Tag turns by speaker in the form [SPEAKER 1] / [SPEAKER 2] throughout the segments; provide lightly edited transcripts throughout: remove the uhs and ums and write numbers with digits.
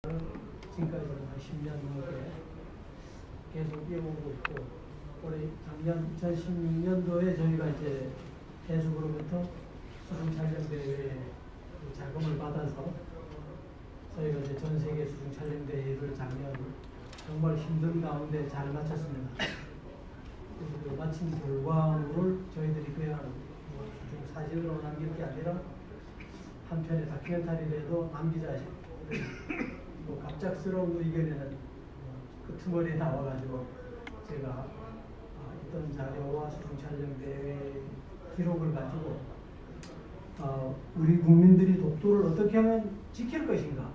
[SPEAKER 1] 지금까지 한 10년 넘게 계속 이어오고 있고, 올해 작년 2016년도에 저희가 이제 해수부로부터 수중 촬영 대회 자금을 받아서 저희가 이제 전 세계 수중 촬영 대회를 작년 정말 힘든 가운데 잘 마쳤습니다. 그래서 그 마친 결과물을 저희들이 그냥 수중 사진으로 남길 게 아니라 한 편의 다큐멘터리라도 남기자. 뭐 갑작스러운 의견에는 끄트머리에 나와가지고 제가 있던 자료와 수중 촬영 대회 기록을 가지고 우리 국민들이 독도를 어떻게 하면 지킬 것인가.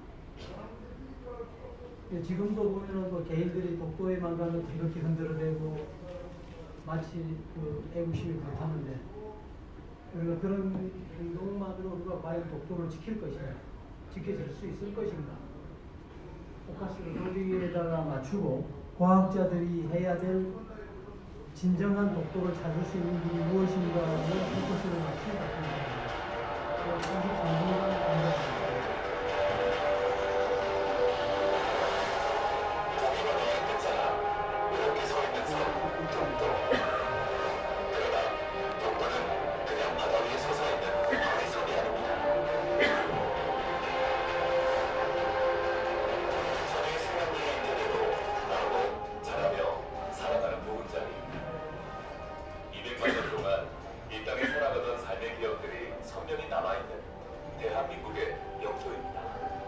[SPEAKER 1] 지금도 보면은 뭐 개인들이 독도에만 가면 이렇게 흔들어대고 마치 그 애국심이 불타는데, 우리가 그런 행동만으로 우리가 과연 독도를 지킬 것인가, 지켜질 수 있을 것인가. 포커스를 거기에다가 맞추고 과학자들이 해야 될 진정한 독도를 찾을 수 있는 일이 무엇인가를 포커스를 맞춘 것 같습니다. 33분간 공부했습니다.
[SPEAKER 2] 대한민국의 영토입니다.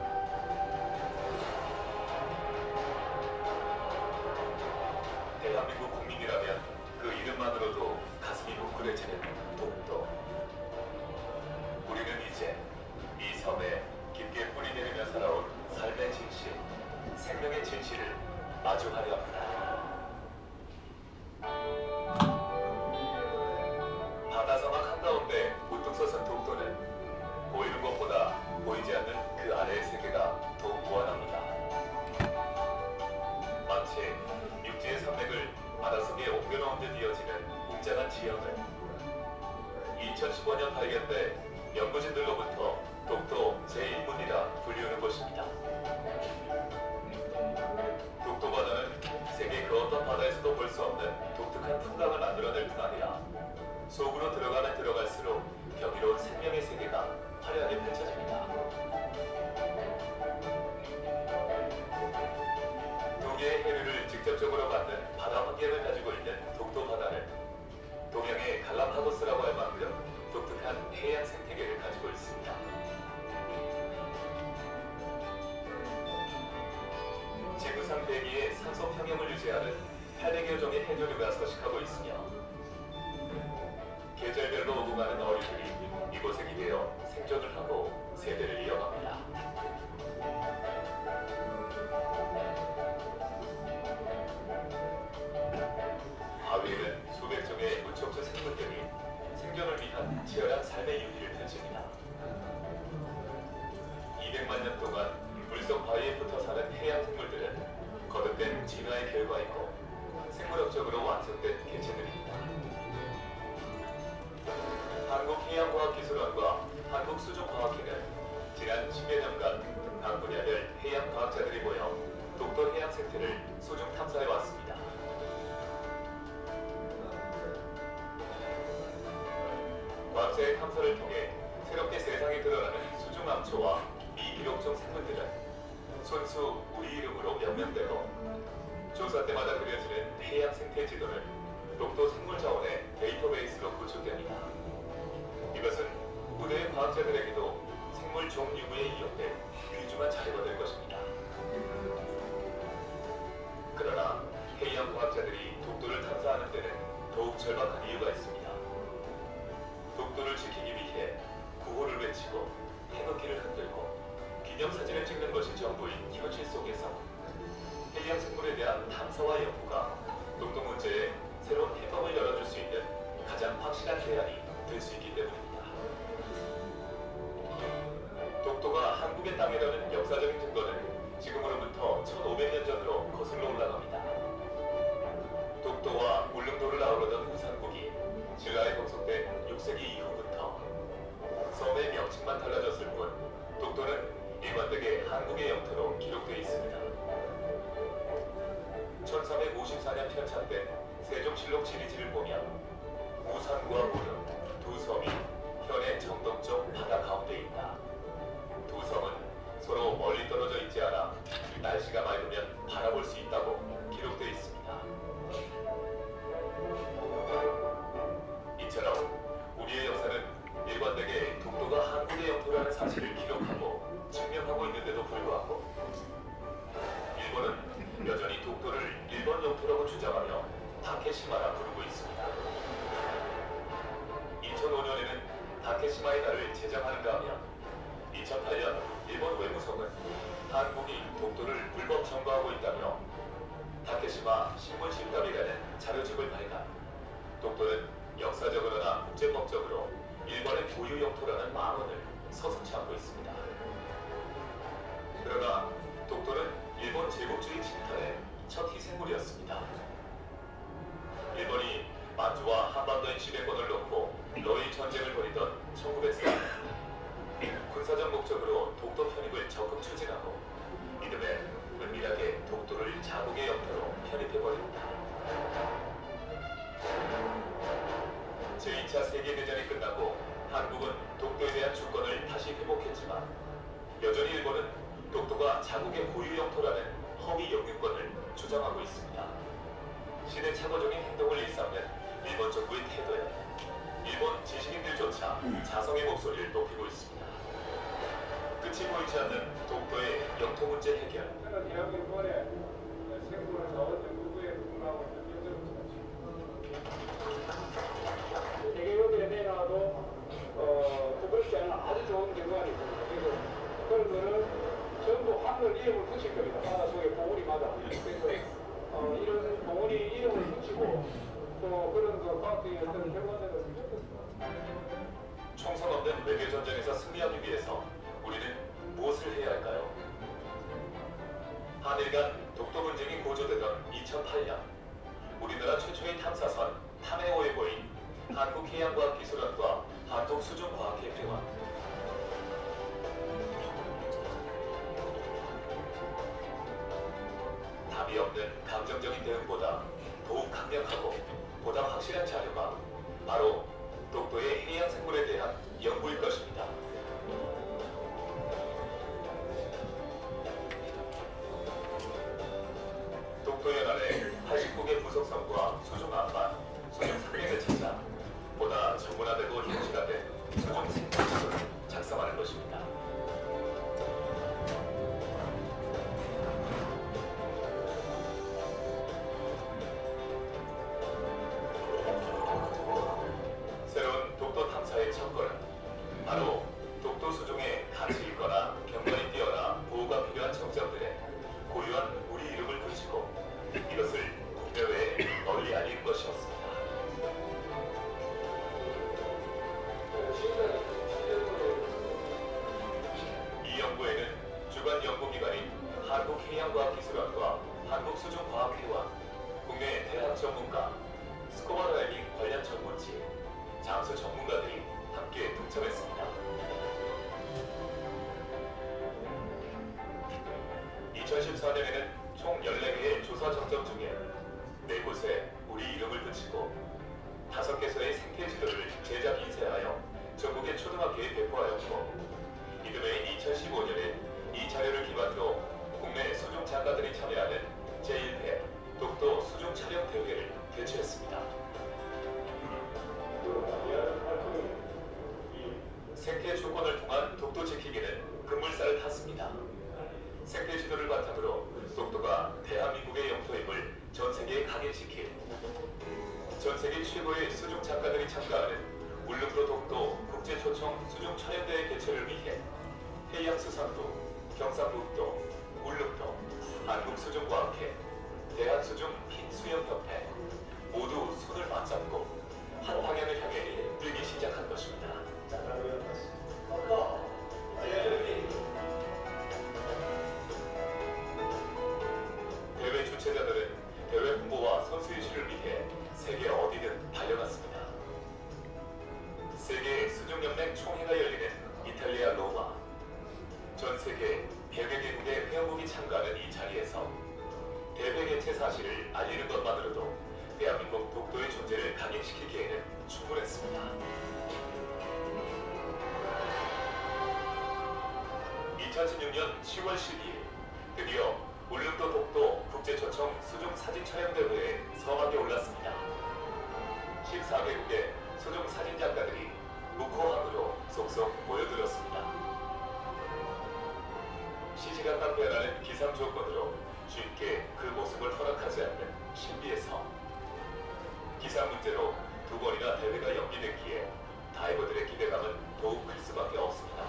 [SPEAKER 2] 대한민국 국민이라면 그 이름만으로도 가슴이 뭉클해지는 독도. 우리는 이제 이 섬에 깊게 뿌리 내리며 살아온 삶의 진실, 생명의 진실을 마주하려 합니다. 바다사막 한가운데 우뚝 서선 독도는 보이는 것보다 보이지 않는 그 아래의 세계가 더욱 무한합니다. 마치 육지의 산맥을 바닷속에 옮겨놓은 듯 이어지는 웅장한 지형을 2015년 발견돼 연구진들로부터 독도 제1문이라 불리우는 곳입니다. 독도 바다는 세계 그 어떤 바다에서도 볼 수 없는 독특한 풍광을 만들어낼 뿐 아니라 속으로 들어가면 들어갈수록 경이로운 생명의 세계가 화려하게 펼쳐집니다. 두 개의 해류를 직접적으로 받는 바다 환경을 가지고 있는 독도 바다는 동양의 갈라파고스라고 할 만큼 독특한 해양 생태계를 가지고 있습니다. 지구상 대기의 산소 평형을 유지하는 800여 종의 해조류가 서식하고 있으며 계절별로 오고 가는 어류들이 이곳에 기대어 생존을 하고 세대를 이어갑니다. 바위에는 수백 종의 무척추 생물들이 생존을 위한 치열한 삶의 유희를 펼칩니다. 200만 년 동안 물속 바위에 붙어 사는 해양 생물들은 거듭된 진화의 결과이고 생물학적으로 완성된 개체들입니다. 한국해양과학기술원과 한국수중과학회는 지난 10여 년간 각 분야별 해양과학자들이 모여 독도 해양 생태를 수중 탐사해 왔습니다. 과학자의 탐사를 통해 새롭게 세상에 드러나는 수중암초와 미기록종 생물들은 손수 우리 이름으로 명명되고, 조사 때마다 그려지는 해양 생태 지도는 독도 생물자원의 데이터베이스로 구축됩니다. 이것은 후대의 과학자들에게도 생물 종류에 이용될 귀중한 자료가 될 것입니다. 그러나 해양 과학자들이 독도를 탐사하는 데는 더욱 절박한 이유가 있습니다. 독도를 지키기 위해 구호를 외치고 태극기를 흔들고 기념사진을 찍는 것이 전부인 현실 속에서 해양 생물에 대한 탐사와 연구가 독도 문제에 새로운 해법을 열어줄 수 있는 가장 확실한 대안이 될 수 있기 때문입니다. 독도가 한국의 땅이라는 역사적인 증거는 지금으로부터 1500년 전으로 거슬러 올라갑니다. 독도와 울릉도를 아우르던 우산국이 신라에 동속된 6세기 이후부터 섬의 명칭만 달라졌을 뿐 독도는 일관되게 한국의 영토로 기록되어 녹취록 시리즈를 보면 우산과 모름 두 섬이 현해 정동쪽 바다 가운데 있다. 두 섬은 서로 멀리 떨어져 있지 않아 날씨가 맑으면 바라볼 수 있다고 기록되어 있습니다. 이처럼 우리의 역사는 일관되게 독도가 한국의 영토라는 사실을 기록하고 증명하고 있는데도 불구하고 일본은 여전히 독도를 일본 영토라고 주장하며 다케시마라 부르고 있습니다. 2005년에는 다케시마의 날을 제정하는가 하면 2008년 일본 외무성은 한국이 독도를 불법 점거하고 있다며 다케시마 신문실감이라는 자료집을 발간. 독도는 역사적으로나 국제법적으로 일본의 고유 영토라는 망언을 서슴지 않고 있습니다. 그러나 독도는 일본 제국주의 침탈의 첫 희생물이었습니다. 일본이 만주와 한반도의 지배권을 놓고 러일 전쟁을 벌이던 1904년 군사적 목적으로 독도 편입을 적극 추진하고 이듬해 은밀하게 독도를 자국의 영토로 편입해버립니다. 제2차 세계대전이 끝나고 한국은 독도에 대한 주권을 다시 회복했지만 여전히 일본은 독도가 자국의 고유 영토라는 허위 영유권을 주장하고 있습니다. 시대착오적인 행동을 일삼는 일본 정부의 태도에 일본 지식인들조차 자성의 목소리를 높이고 있습니다. 끝이 보이지 않는 독도의 영토 문제 해결.
[SPEAKER 3] 대한민국의 생물 자원 연구부에 근무하고 있는 연구입니다. 세계역에 내놔도 그것이 아니라 아주 좋은 결과가 있습니다. 그래서 그런 거는 전부 하늘 이름을 붙일 겁니다. 바다 속에 봉우리마다. 그래서 이런 봉우리 이름을 붙이고 또 그런 과학적인 어떤 결과들을 생겼습니다.
[SPEAKER 2] 총성 없는 외교전쟁에서 승리하기 위해서 우리는 무엇을 해야 할까요? 한일 간 독도 분쟁이 고조되던 2008년 우리나라 최초의 탐사선 탐해오에 보인 한국해양과학기술원과 한국수중과학협회와 답이 없는 감정적인 대응보다 더욱 강력하고 보다 확실한 자료가 바로 독도의 해양생물에 대한 연구일 것입니다. 독도연안의 89개 부속섬과 수중 안반, 수중 상륙을 찾아 보다 전문화되고 현실화된 수중 생태지도를 작성하는 것입니다. 새로운 독도 탐사의 첫걸음, 바로 독도 수중에 가치 있거나 경관이 뛰어나 보호가 필요한 정점들에 고유한 우리 이름을 붙이고 이것을 국내외에 널리 알리는 것이었습니다. 이 연구에는 주관 연구기관인 한국해양과학기술원과 한국수중과학회와 국내 대학 전문가, 스쿠버 다이빙 관련 전문지, 잠수 전문가들이 함께 동참했습니다. 2014년에는 총 14개의 조사 정점 중에 4곳에 우리 이름을 붙이고 5개소의 생태지도를 제작 인쇄하여 전국의 초등학교에 배포하였고 이듬해 2015년에 이 자료를 기반으로 국내 수중 작가들이 참여하는 제1회 독도 수중 촬영 대회를 개최했습니다. 생태 조건을 통한 독도 지키기는 급물살을 탔습니다. 생태 지도를 바탕으로 독도가 대한민국의 영토임을 전 세계에 각인시킬 전 세계 최고의 수중 작가들이 참가하는 울릉도 독도 국제초청 수중 촬영대회 개최를 위해 해양수산부, 경상북도, 울릉도, 한국수중과학회, 대한수중흰수영협회 모두 손을 맞잡고 한 방향을 향해 뛰기 시작한 것입니다. 대회 주최자들은 대회 홍보와 선수 유치를 위해 세계 어디든 달려갔습니다. 세계 수중연맹 총회가 열리는 이탈리아 로마. 전 세계 100여 개국의 회원국이 참가하는 이 자리에서 대회 개최 사실을 알리는 것만으로도 대한민국 독도의 2016년 10월 12일 드디어 울릉도 독도 국제초청 수중 사진 촬영 대회에 서막이 올랐습니다. 14개국의 수중 사진 작가들이 묵호함으로 속속 모여들었습니다. 시시각각 변하는 기상 조건으로 쉽게 그 모습을 허락하지 않는 신비의 섬. 기상 문제로 2번이나 대회가 연기됐기에 다이버들의 기대감은 더욱 클 수밖에 없습니다.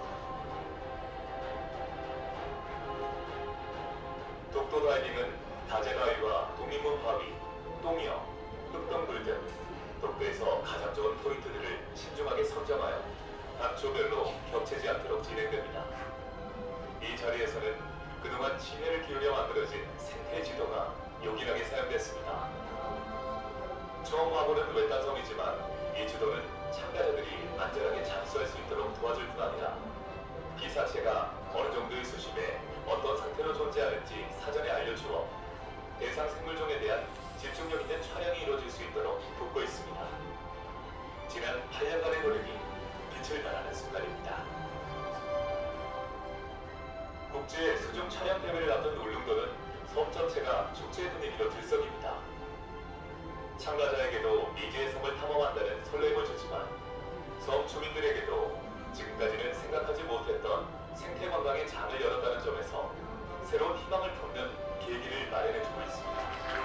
[SPEAKER 2] 독도 다이빙은 다재바위와 독립문 바위, 똥이어, 흑동굴 등 독도에서 가장 좋은 포인트들을 신중하게 선정하여 각 조별로 겹치지 않도록 진행됩니다. 이 자리에서는 그동안 심혈을 기울여 만들어진 생태 지도가 요긴하게 사용됐습니다. 처음 와보는 외딴 섬이지만 이 지도는 참가자들이 안전하게 잠수할 수 있도록 도와줄 뿐 아니라 기사체가 어느 정도의 수심에 어떤 상태로 존재하는지 사전에 알려주어 대상 생물종에 대한 집중력 있는 촬영이 이루어질 수 있도록 돕고 있습니다. 지난 8년간의 노력이 빛을 발하는 순간입니다. 국제 수중 촬영 대회를 앞둔 울릉도는 섬 전체가 축제 분위기로 들썩입니다. 참가자에게도 미지의 섬을 탐험한다는 설렘을 주지만 섬 주민들에게도 지금까지는 생각하지 못했던 생태 관광의 장을 열었다는 점에서 새로운 희망을 품는 계기를 마련해주고 있습니다.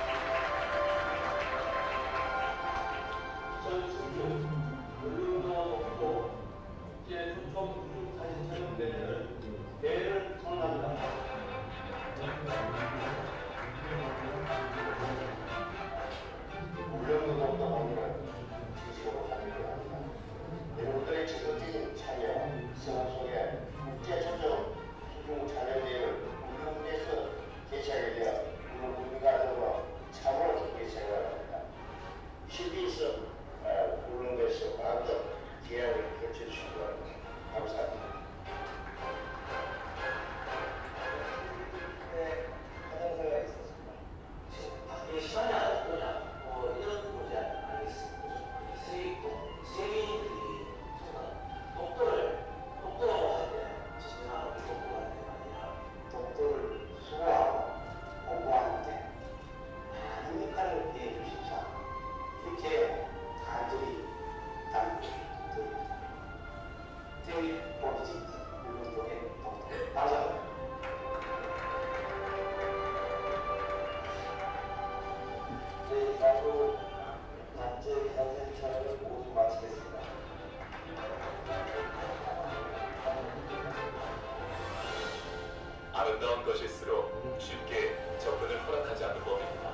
[SPEAKER 3] 울릉도 국제 초청 수중 사진 촬영 대회를 선언합니다.
[SPEAKER 4] 울릉도 동호회는 진심으로 환영합니다. 여러분들의 지속적인 참여, 성원 속에 국제초청 수중 촬영대회를 울릉도에서 개최하게 되어 울릉도민과 더불어 참으로 기쁘게 생각합니다. 신비있어 울릉도에서 마음껏 기회를 펼쳐주시기 바랍니다. 감사합니다. 네, 화장사가 있었습니다. 시간이 안 오냐? 이런 문제 아니겠습니까? 세계인들이 독도라고 할 때 진정한 독도가 아니라 독도를 수호하고 공부하는 데 많은 역할을 해주십사 이렇게 간절히 부탁드립니다. 대리 보이지 울릉도의 독도 감사합니다. 네, 다음으로 단체 사진 촬영을 모두 마치겠습니다.
[SPEAKER 2] 아름다운 것일수록 쉽게 접근을 허락하지 않는 법입니다.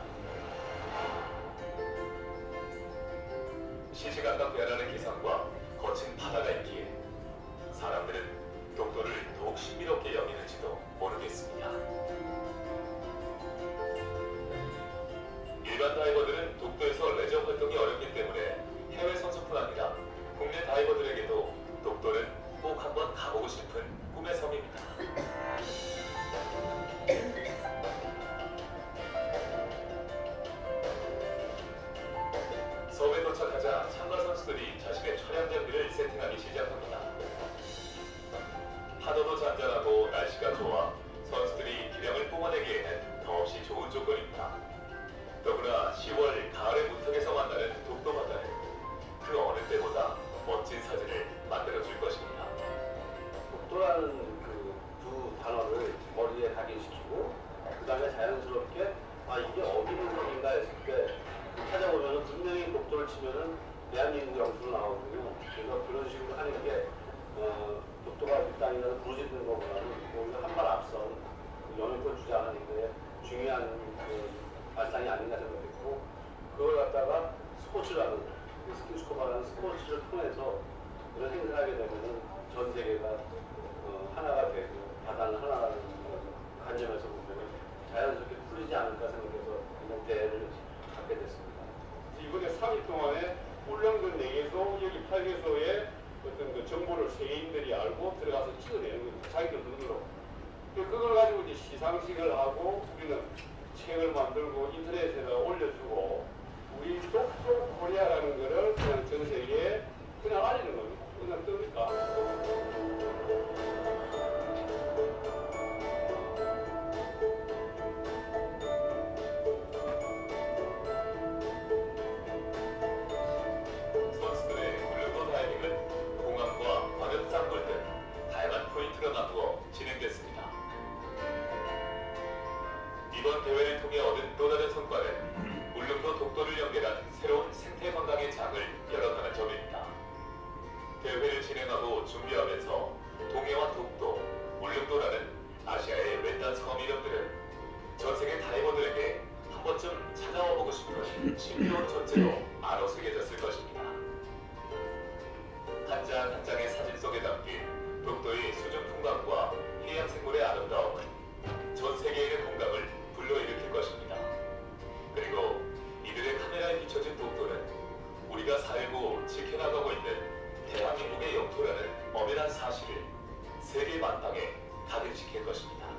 [SPEAKER 2] 시시각각 변하는 기상과 거친 바다가 있기에 사람들은 독도를 더욱 신비롭게 여기는지도 모르겠습니다. 일반 다이버들은 독도에서 레저 활동이 어렵기 때문에 해외 선수뿐 아니라 국내 다이버들에게도 독도는 꼭 한번 가보고 싶은 꿈의 섬입니다. 섬에 도착하자 참가 선수들이 자신의 촬영 장비를 세팅하기 시작합니다. 파도도 잔잔하고 날씨가 좋아 선수들이 기량을 뿜어내기에는 더없이 좋은 조건입니다. 더구나 10월 가을의 문턱에서 만나는 독도 바다는 그 어느 때보다 멋진 사진을 만들어줄 것입니다.
[SPEAKER 5] 독도라는 그 두 단어를 머리에 각인시키고 그 다음에 자연스럽게 이게 어디 있는 섬인가 했을 때 찾아보면 분명히 독도를 치면은 대한민국 영수로 나오거든요. 그래서 그런 식으로 하는 게 독도가 우리 땅이라서 부르짖는 것보다는 오히려 한 발 앞선 영유권 주장하는 데 중요한 발상이 아닌가 생각했고 그걸 갖다가 스포츠라는 스킨스코바라는 스포츠를 통해서 이런 행사를 하게 되면은 전 세계가 하나가 되고 바다는 하나라는 관점에서 보면 자연스럽게 풀리지 않을까 생각해서 이런 대회를 갖게 됐습니다.
[SPEAKER 3] 이번에 3일 동안에 울릉도 4개소, 여기 8개소의 어떤 그 정보를 세계인들이 알고 들어가서 찍어내는 겁니다. 자기들 눈으로. 그걸 가지고 이제 시상식을 하고 우리는 책을 만들고 인터넷에다 올려주고 우리 독도 코리아라는 거를 그냥 전 세계에 그냥 알리는 겁니다. 그냥 뜹니까?
[SPEAKER 2] 진행됐습니다. 이번 대회를 통해 얻은 또 다른 성과는 울릉도 독도를 연결한 새로운 생태 관광의 장을 열었다는 점입니다. 대회를 진행하고 준비하면서 동해와 독도, 울릉도라는 아시아의 외딴 섬 이름들을 전 세계 다이버들에게 한 번쯤 찾아와 보고 싶은 신비로운 존재로 알아새겨졌을 것입니다. 한 장 한 장의 사진 속에 담긴 독도의 수중 풍광과 해양 생물의 아름다움은 전 세계인의 공감을 불러일으킬 것입니다. 그리고 이들의 카메라에 비춰진 독도는 우리가 살고 지켜나가고 있는 대한민국의 영토라는 엄연한 사실을 세계 만방에 각인시킬 것입니다.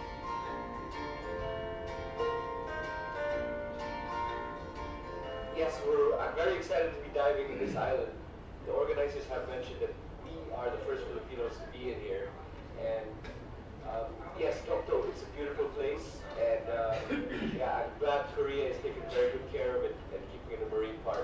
[SPEAKER 3] Yes, I'm very excited to be diving in this island. The organizers have mentioned that we are the first Filipinos to be in here. And yes, Dokdo, it's a beautiful place. And yeah, I'm glad Korea is taking very good care of it and keeping it a marine park.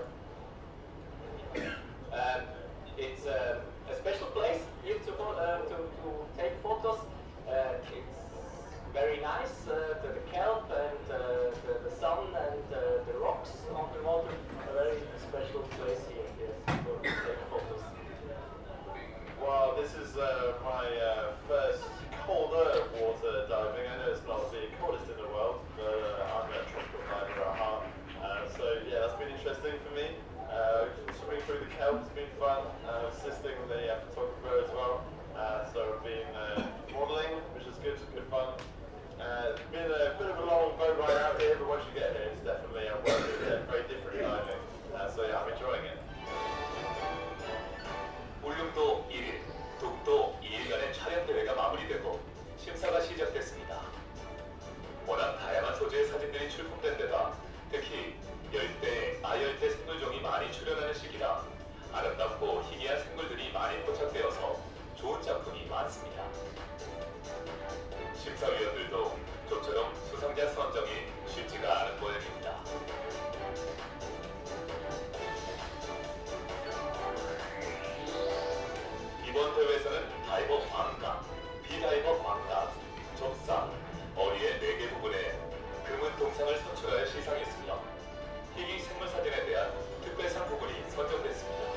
[SPEAKER 3] It's a special place here to take photos. It's very nice, the kelp and the sun and the rocks on the water. A very special place here, yes, to take photos.
[SPEAKER 5] Well, this is my first colder water diving. I know it's not the coldest in the world, but I'm a tropical diver at heart. So yeah, that's been interesting for me. Swimming through the kelp has been fun. Assisting the photographer as well. So I've been modelling, which is good fun. It's been a bit of a long boat ride out here, but once you get here, it's definitely very different diving. So yeah, I'm enjoying it.
[SPEAKER 2] 울릉도 1일, 독도 2일간의 촬영 대회가 마무리되고 심사가 시작됐습니다. 워낙 다양한 소재의 사진들이 출품된 데다 특히 열대, 아열대 생물종이 많이 출현하는 시기라 아름답고 희귀한 생물들이 많이 포착되어서 좋은 작품이 많습니다. 심사위원들도 좀처럼 수상자 선정이 쉽지가 않은 모양입니다. 이번 대회에서는 다이버 광각, 비다이버 광각, 접사, 어리의 4개 부분에 금은 동상을 선출하여 시상했으며 희귀 생물 사진에 대한 특별상 부분이 선정됐습니다.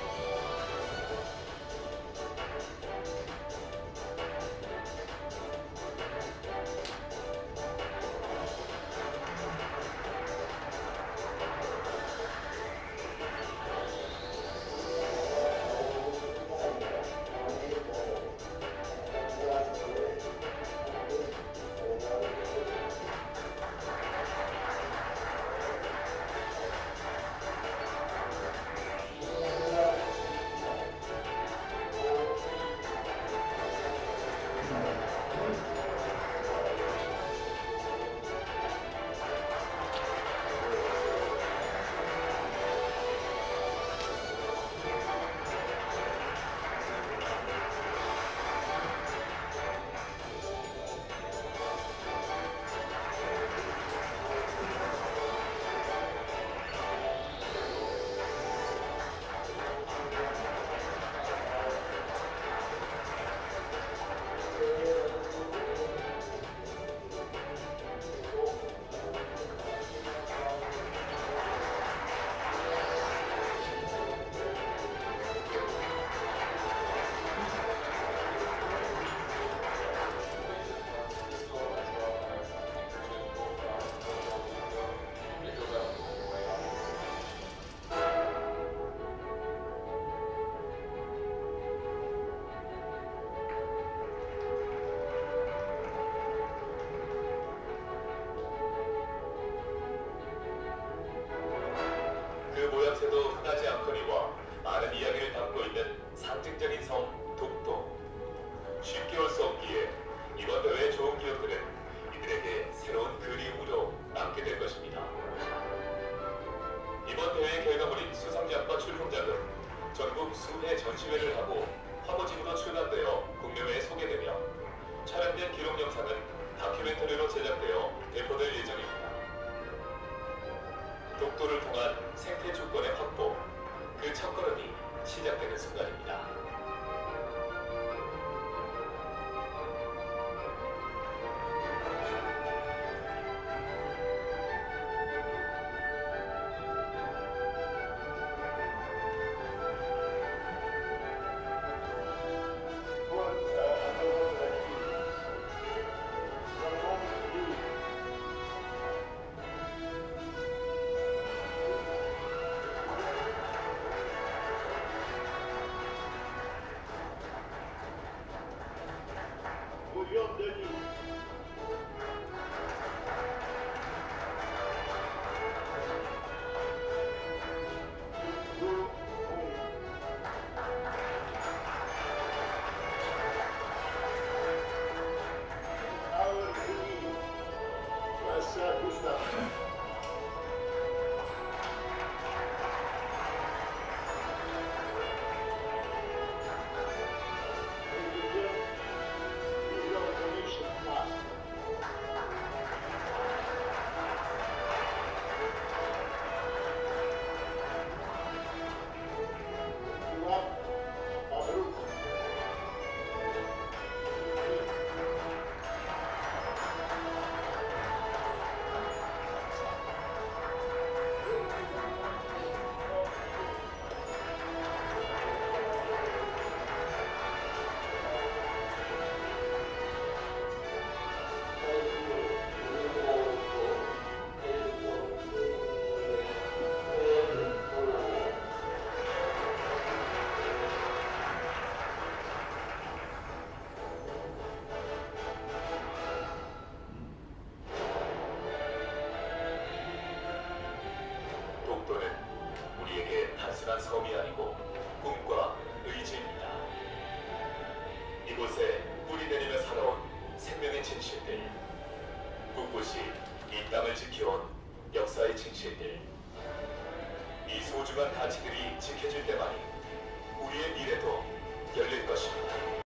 [SPEAKER 2] 모양새도 흔하지 않거니와 많은 이야기를 담고 있는 상징적인 섬 독도. 쉽게 올 수 없기에 이번 대회의 좋은 기억들은 이들에게 새로운 그리움으로 남게 될 것입니다. 이번 대회의 결과물인 수상작과 출품작은 전국 수회 전시회를 하고 화보집으로 출간되어 국내외에 소개되며 촬영된 기록 영상은 다큐멘터리로 제작되어 배포될 예정입니다. 독도를 통한 생태 주권의 확보, 이곳에 뿌리 내리며 살아온 생명의 진실들, 꿋꿋이 이 땅을 지켜온 역사의 진실들, 이 소중한 가치들이 지켜질 때만이 우리의 미래도 열릴 것입니다.